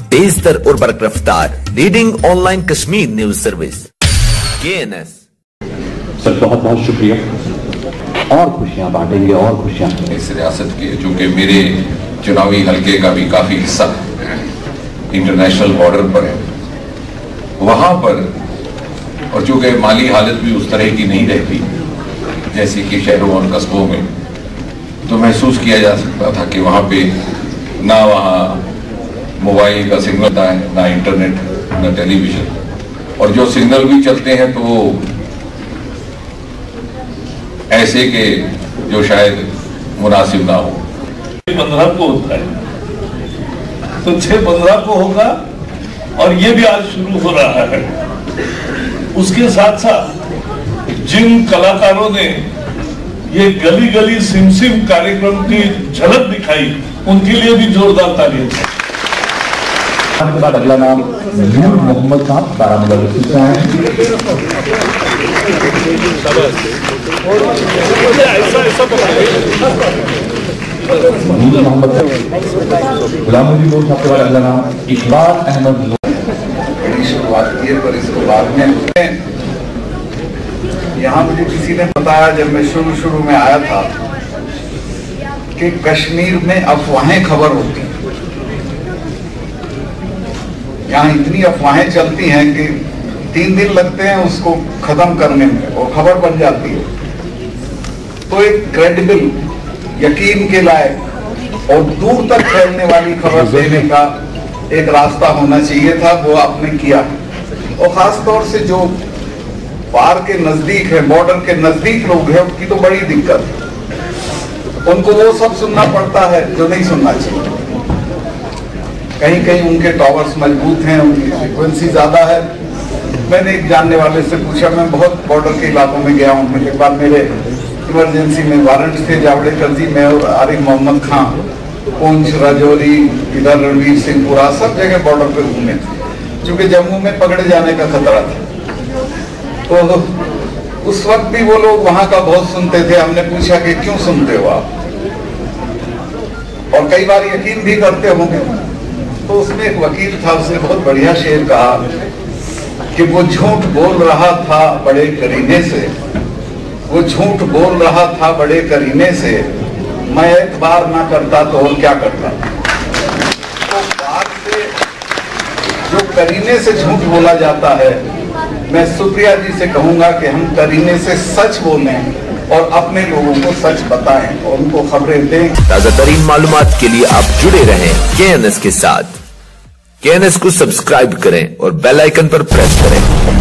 तेज तर और बरक रफ्तार reading online Kashmir news service KNS। Sir बहुत बहुत शुक्रिया। और खुशियां बांटेंगे और खुशियां इस रियासत के, जो कि मेरे चुनावी हलके का भी काफी हिस्सा इंटरनेशनल बॉर्डर पर है, वहां पर, और चूंकि माली हालत भी उस तरह की नहीं रहती जैसे कि शहरों और कस्बों में, तो महसूस किया जा सकता था कि वहां पे ना वहाँ मोबाइल का सिग्नल था, ना इंटरनेट, ना टेलीविजन, और जो सिग्नल भी चलते हैं तो वो ऐसे के जो शायद मुनासिब ना हो। 15 को होता है तो 6-15 को होगा, और ये भी आज शुरू हो रहा है। उसके साथ साथ जिन कलाकारों ने ये गली गली सिम सिम कार्यक्रम की झलक दिखाई, उनके लिए भी जोरदार तालियां। के बाद अगला नाम नूर मोहम्मद साहब बारामूला डिस्ट्रिक्ट से हैं। नूर मोहम्मद गुलाम जी लोग सबके बाद अगला नाम इकबाल अहमद। बड़ी शुरुआत की है, पर इसको बाद में यहाँ मुझे किसी ने बताया जब मैं शुरू में आया था कि कश्मीर में अफवाहें खबर होती हैं। यहाँ इतनी अफवाहें चलती हैं कि 3 दिन लगते हैं उसको खत्म करने में और खबर बन जाती है। तो एक क्रेडिबल, यकीन के लायक और दूर तक फैलने वाली खबर देने का एक रास्ता होना चाहिए था, वो आपने किया। और खास तौर से जो पार के नजदीक है, बॉर्डर के नजदीक लोग हैं, उनकी तो बड़ी दिक्कत है। उनको वो सब सुनना पड़ता है जो नहीं सुनना चाहिए। कहीं कहीं उनके टावर्स मजबूत हैं, उनकी फ्रिक्वेंसी ज्यादा है। मैंने एक जानने वाले से पूछा, मैं बहुत बॉर्डर के इलाकों में गया हूँ, एक बार मेरे इमरजेंसी में वारंट थे, जावड़ेकर जी, मैं और आरिफ मोहम्मद खां, पुंछ, राजौरी, इधर रणवीर सिंहपुरा, सब जगह बॉर्डर पे घूमे थे, क्योंकि जम्मू में पकड़े जाने का खतरा था। तो उस वक्त भी वो लोग वहां का बहुत सुनते थे। हमने पूछा कि क्यों सुनते हो आप, और कई बार यकीन भी करते होंगे। तो उसमें एक वकील था, उसने बहुत बढ़िया शेर कहा कि वो झूठ बोल रहा था बड़े करीने से, वो झूठ बोल रहा था बड़े करीने से, मैं एतबार ना करता तो और क्या करता। तो बात से जो करीने से झूठ बोला जाता है, मैं सुप्रिया जी से कहूंगा कि हम करीने से सच बोलें और अपने लोगों को सच बताएं और उनको खबरें दें। ताजा तरीन मालूमात के लिए आप जुड़े रहें KNS के साथ। KNS को सब्सक्राइब करें और बेल आइकन पर प्रेस करें।